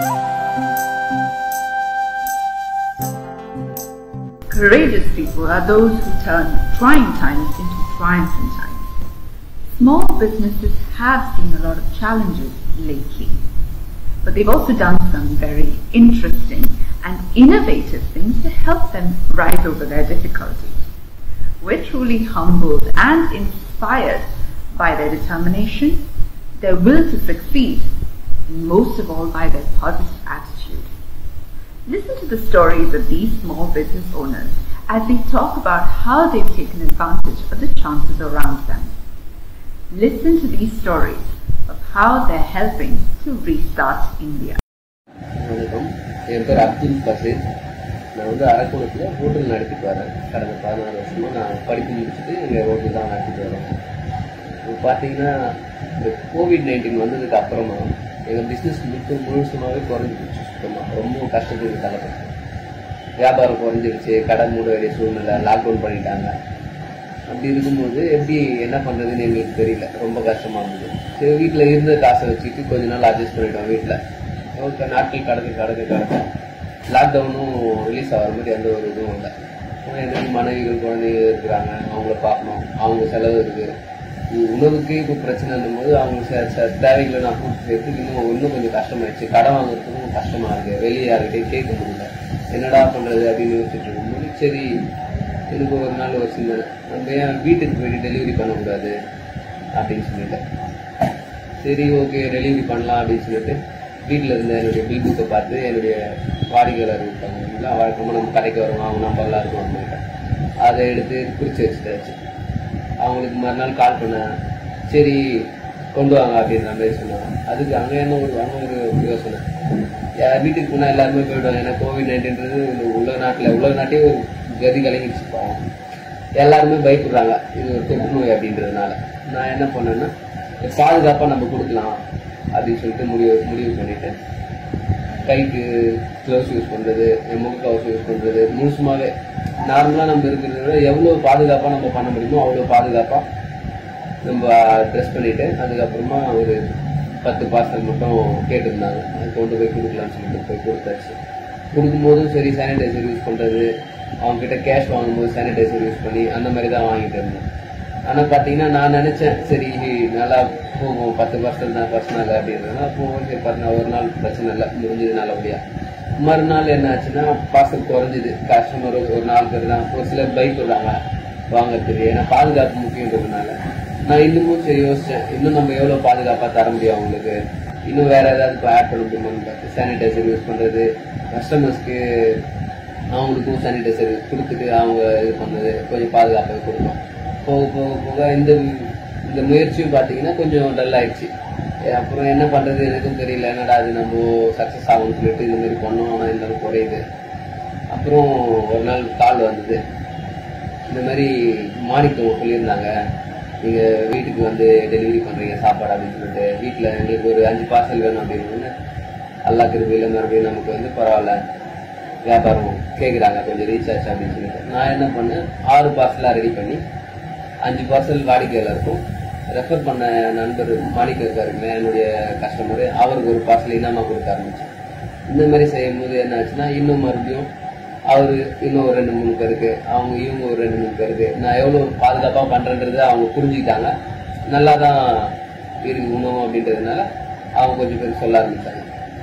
Courageous people are those who turn trying times into triumphant times. Small businesses have seen a lot of challenges lately, but they've also done some very interesting and innovative things to help them rise over their difficulties. We're truly humbled and inspired by their determination, their will to succeed, and most of all by their positive attitude. Listen to the stories of these small business owners as they talk about how they've taken advantage of the chances around them. Listen to these stories of how they're helping to restart India. வணக்கம், என் பேர் அப்துல் பசீர். நான் அரக்கோணத்தில் hotel நடத்திட்டு வரேன். கடந்த 14 வருஷமாக நான் படிப்பு முடிச்சுட்டு இங்கே ஹோட்டல் தான் நடத்திட்டு வரேன். இப்போ பார்த்தீங்கன்னா இந்த COVID-19 வந்ததுக்கு அப்புறமா எங்கள் பிஸ்னஸ் முழுசுமாகவே குறைஞ்சிடுச்சு. சுத்தமாக ரொம்ப கஷ்டத்துக்கு தள்ளப்பட்டேன். வியாபாரம் குறைஞ்சிடுச்சு, கடை மூட வேண்டிய சூழ்நிலை, லாக்டவுன் பண்ணிட்டாங்க. அப்படி இருக்கும்போது எப்படி என்ன பண்ணுறதுன்னு எங்களுக்கு தெரியல, ரொம்ப கஷ்டமாக இருந்தது. சரி, வீட்டில் இருந்த காசை வச்சுட்டு கொஞ்ச நாள் அட்ஜஸ்ட் பண்ணிவிட்டோம். வீட்டில் நாட்கள் கடக்க லாக்டவுனும் ரிலீஸ் ஆகிற மாதிரி எந்த ஒரு இதுவும் இல்லை. எனக்கு மனைவிகள் குழந்தைங்க இருக்கிறாங்க, அவங்கள பார்க்கணும், அவங்க செலவு இருக்குது. உணவுக்கு இப்போ பிரச்சனைன்னும் போது அவங்க தேவைகளை நான் கூப்பிட்டு சேர்த்து இன்னும் கொஞ்சம் கஷ்டமாயிடுச்சு. கடன் வாங்குறதுக்கும் கஷ்டமாக இருக்குது. வெளியே யார்கிட்டையும் கேட்க முடியல, என்னடா பண்ணுறது அப்படின்னு யோசிச்சுட்டு இருக்கும்போது சரி, எனக்கு ஒரு நாள் ஒரு சிந்தனை, நம்ம ஏன் வீட்டுக்கு போயிட்டு டெலிவரி பண்ணக்கூடாது அப்படின்னு சொல்லிட்டேன். சரி, ஓகே, டெலிவரி பண்ணலாம் அப்படின்னு சொல்லிட்டு வீட்டில் இருந்த என்னுடைய பில் புக்கை பார்த்து என்னுடைய வாடிக்கையாளர் இருக்காங்க, வழக்கமாக நம்ம கடைக்கு வருவோம், அவங்க நம்பர்லாம் இருக்கும் அப்படின்ட்டு அதை எடுத்து குறித்து வச்சுட்டாச்சு. அவங்களுக்கு மறுநாள் கால் பண்ணேன், சரி கொண்டு வாங்க அப்படின்ற மாதிரி சொன்னாங்க. அதுக்கு அங்கே ஒரு யோசனை, வீட்டுக்கு போனால் எல்லாருமே போயிடுவாங்க. ஏன்னா COVID-19ன்றது உலக நாட்டே ஒரு கதி கலங்கிடுச்சு. போவோம், எல்லாருமே பயப்படுறாங்க இது ஒரு தொற்று நோய் அப்படின்றதுனால. நான் என்ன பண்ணேன்னா பாதுகாப்பாக நம்ம கொடுக்கலாம் அப்படின்னு சொல்லிட்டு முடிவு பண்ணிட்டு கைக்கு க்ளவுஸ் யூஸ் பண்ணுறது, முக கவர்ஸ் யூஸ் பண்ணுறது, முழுசுமாகவே நார்மலாக நம்ம இருக்கிறத விட எவ்வளோ பாதுகாப்பாக நம்ம பண்ண முடியுமோ அவ்வளோ பாதுகாப்பாக நம்ம ட்ரெஸ் பண்ணிவிட்டு அதுக்கப்புறமா ஒரு 10 பார்சல் மட்டும் கேட்டிருந்தாங்க. அது கொண்டு போய் கொடுக்கலான்னு சொல்லிட்டு போய் கொடுத்தாச்சு. கொடுக்கும்போதும் சரி, சானிடைசர் யூஸ் பண்ணுறது, அவங்ககிட்ட கேஷ் வாங்கும்போது சானிடைசர் யூஸ் பண்ணி அந்த மாதிரி தான் வாங்கிட்டு இருந்தேன். ஆனால் பார்த்தீங்கன்னா நான் நினச்சேன் சரி நல்லா போகும், 10 பார்சல் தான் பிரச்சனை இல்லை அப்படின்றதுனா போகும். சரி, பார்த்தீங்கன்னா ஒரு நாள் பிரச்சனை இல்லை, முடிஞ்சது நல்லபடியாக. மறுநாள் என்ன ஆச்சுன்னா பார்சல் குறைஞ்சிது. கஸ்டமர் ஒரு 4 பேர் தான், ஒரு சிலர் பயப்படுறாங்க வாங்கிறதுக்கு, ஏன்னா பாதுகாப்பு முக்கியன்றதுனால. நான் இன்னமும் சரி யோசித்தேன், இன்னும் நம்ம எவ்வளோ பாதுகாப்பாக தர முடியும் அவங்களுக்கு, இன்னும் வேறு ஏதாவது இப்போ ஆட் பண்ண முடியுமான்னு பார்த்து சானிடைசர் யூஸ் பண்ணுறது, கஸ்டமர்ஸ்க்கு அவங்களுக்கும் சானிடைசர் கொடுத்துட்டு அவங்க இது பண்ணது கொஞ்சம் பாதுகாப்பாக கொடுப்போம். போக இந்த முயற்சியும் பார்த்தீங்கன்னா கொஞ்சம் டல் ஆயிடுச்சு. அப்புறம் என்ன பண்ணுறது எனக்கும் தெரியல, என்னடா அது நம்ம சக்ஸஸ் ஆகும்னு சொல்லிட்டு இந்த மாதிரி பண்ணோம். ஆனால் இந்த குறையுது. அப்புறம் ஒரு நாள் கால் வந்தது, இந்த மாதிரி மாணிக்கம் சொல்லியிருந்தாங்க, நீங்கள் வீட்டுக்கு வந்து டெலிவரி பண்ணுறீங்க சாப்பாடு அப்படின்னு சொல்லிட்டு. வீட்டில் எங்களுக்கு ஒரு 5 பார்சல் வேணும் அப்படின்னு. அல்லா கிருபையில் மறுபடியும் நமக்கு வந்து பரவாயில்ல, வியாபாரம் கேட்குறாங்க, கொஞ்சம் ரீச் ஆச்சு அப்படின்னு சொல்லிட்டு நான் என்ன பண்ணேன், 6 பார்சலாக ரெடி பண்ணி 5 பார்சல் வாடிக்கையாளருக்கும், ரெஃபர் பண்ண நண்பர் மாணிக்கம் இருக்காருங்க என்னுடைய கஸ்டமரு, அவருக்கு ஒரு பார்சல் இனாமா கொடுக்க ஆரம்பிச்சேன். இந்த மாதிரி செய்யும் போது என்ன ஆச்சுன்னா இன்னும் மறுபடியும் அவரு இன்னும் ஒரு 2-3 பேருக்கு, இவங்க ஒரு 2-3 பேருக்கு நான் எவ்வளோ பாதுகாப்பாக பண்ணுறேன்றதை அவங்க புரிஞ்சுக்கிட்டாங்க. நல்லா தான் இருக்கு உணவு அப்படின்றதுனால அவங்க கொஞ்சம் பேர் சொல்ல ஆரம்பித்தாங்க.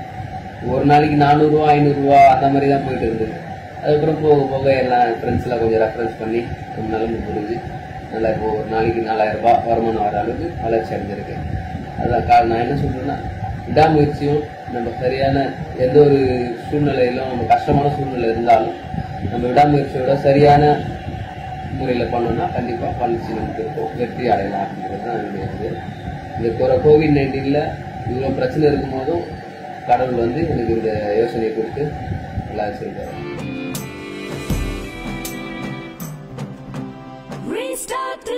ஒரு நாளைக்கு 400 ரூபா 500 ரூபா அந்த மாதிரி தான் போயிட்டு இருந்தது. அதுக்கப்புறம் போக போக எல்லாம் ஃப்ரெண்ட்ஸ்லாம் கொஞ்சம் ரெஃபரன்ஸ் பண்ணி ரொம்ப நிலம்பு புரிஞ்சு நல்லா இப்போ ஒரு நாளைக்கு 4000 ரூபாய் வருமானம் வர அளவுக்கு வளர்ச்சி அடைஞ்சிருக்கு. அதுதான் நான் என்ன சொல்கிறேன்னா, விடாமுயற்சியும் நம்ம சரியான எந்த ஒரு சூழ்நிலையிலும், நம்ம கஷ்டமான சூழ்நிலை இருந்தாலும் நம்ம விடாமுயற்சியோட சரியான முறையில் பண்ணோம்னா கண்டிப்பாக வளர்ச்சி நமக்கு இருக்கும், வெற்றி அடையலாம் அப்படின்றது தான் என்னுடைய இது. இந்த COVID-19ல் இவ்வளோ பிரச்சனை இருக்கும் போதும் கடவுள் வந்து எனக்கு இந்த யோசனையை கொடுத்து நல்லா செய்தார்.